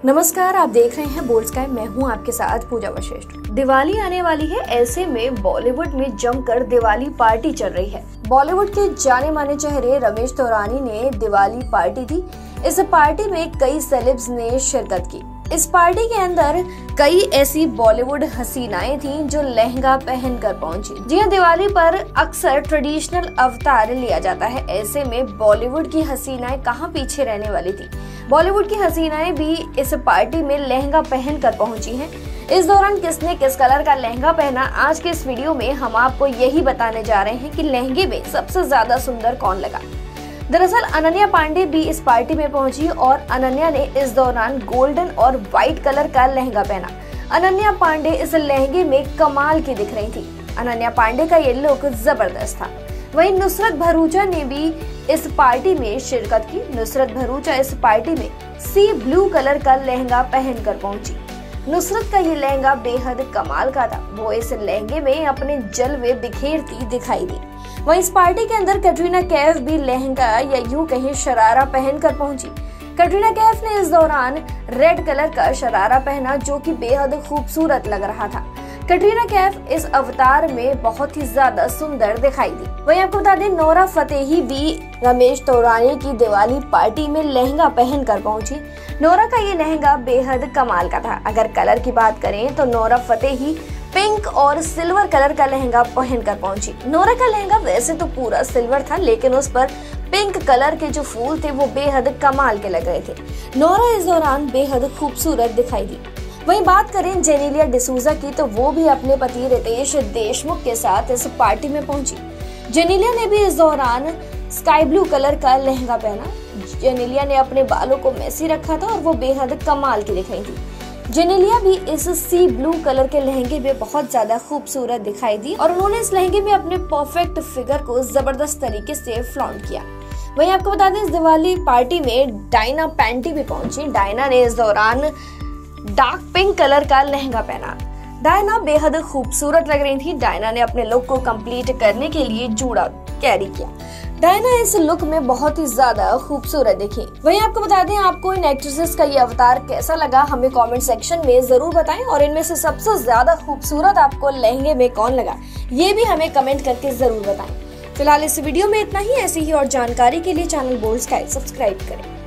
नमस्कार, आप देख रहे हैं बोल्ड स्काई। मैं हूं आपके साथ पूजा वशिष्ठ। दिवाली आने वाली है, ऐसे में बॉलीवुड में जमकर दिवाली पार्टी चल रही है। बॉलीवुड के जाने माने चेहरे रमेश तौरानी ने दिवाली पार्टी दी। इस पार्टी में कई सेलेब्स ने शिरकत की। इस पार्टी के अंदर कई ऐसी बॉलीवुड हसीनाएं थीं जो लहंगा पहनकर पहुंची। जी हां, दिवाली पर अक्सर ट्रेडिशनल अवतार लिया जाता है। ऐसे में बॉलीवुड की हसीनाएं कहां पीछे रहने वाली थी। बॉलीवुड की हसीनाएं भी इस पार्टी में लहंगा पहनकर पहुंची हैं। इस दौरान किसने किस कलर का लहंगा पहना, आज के इस वीडियो में हम आपको यही बताने जा रहे हैं कि लहंगे में सबसे ज्यादा सुंदर कौन लगा। दरअसल अनन्या पांडे भी इस पार्टी में पहुंची और अनन्या ने इस दौरान गोल्डन और व्हाइट कलर का लहंगा पहना। अनन्या पांडे इस लहंगे में कमाल की दिख रही थी। अनन्या पांडे का ये लुक जबरदस्त था। वहीं नुसरत भरूचा ने भी इस पार्टी में शिरकत की। नुसरत भरूचा इस पार्टी में सी ब्लू कलर का लहंगा पहनकर पहुंची। नुसरत का ये लहंगा बेहद कमाल का था। वो इस लहंगे में अपने जलवे बिखेरती दिखाई दी। वहीं इस पार्टी के अंदर कैटरीना कैफ भी लहंगा या यूं कहीं शरारा पहनकर पहुंची। कैटरीना कैफ ने इस दौरान रेड कलर का शरारा पहना जो कि बेहद खूबसूरत लग रहा था। कैटरीना कैफ इस अवतार में बहुत ही ज्यादा सुंदर दिखाई दी। वहीं आपको बता दें, नोरा फतेही भी रमेश तौरानी की दिवाली पार्टी में लहंगा पहनकर पहुंची। नोरा का ये लहंगा बेहद कमाल का था। अगर कलर की बात करें तो नोरा फतेही पिंक और सिल्वर कलर का लहंगा पहनकर पहुंची। नोरा का लहंगा वैसे तो पूरा सिल्वर था, लेकिन उस पर पिंक कलर के जो फूल थे वो बेहद कमाल के लग रहे थे। नोरा इस दौरान बेहद खूबसूरत दिखाई दी। वहीं बात करें जेनेलिया डिसूजा की, तो वो भी अपने पति रितेश देशमुख के साथ इस पार्टी में पहुंची। जेनेलिया ने भी इस दौरान स्काई ब्लू कलर का लहंगा पहना। जेनेलिया ने अपने बालों को मेसी रखा था और वो बेहद कमाल की दिख रही थी। जेनेलिया भी इस सी ब्लू कलर के लहंगे में बहुत ज्यादा खूबसूरत दिखाई दी और उन्होंने इस लहंगे में अपने परफेक्ट फिगर को जबरदस्त तरीके से फ्लॉन्ट किया। वहीं आपको बता दें, इस दिवाली पार्टी में डायना पैंटी भी पहुंची। डायना ने इस दौरान डार्क पिंक कलर का लहंगा पहना। डायना बेहद खूबसूरत लग रही थी। डायना ने अपने लुक को कंप्लीट करने के लिए जूड़ा कैरी किया। डायना इस लुक में बहुत ही ज्यादा खूबसूरत दिखी। वहीं आपको बता दें, आपको इन एक्ट्रेसेस का ये अवतार कैसा लगा, हमें कमेंट सेक्शन में जरूर बताएं। और इनमें से सबसे ज्यादा खूबसूरत आपको लहंगे में कौन लगा, ये भी हमें कमेंट करके जरूर बताएं। फिलहाल इस वीडियो में इतना ही। ऐसी ही और जानकारी के लिए चैनल बोल्ड स्काई सब्सक्राइब करें।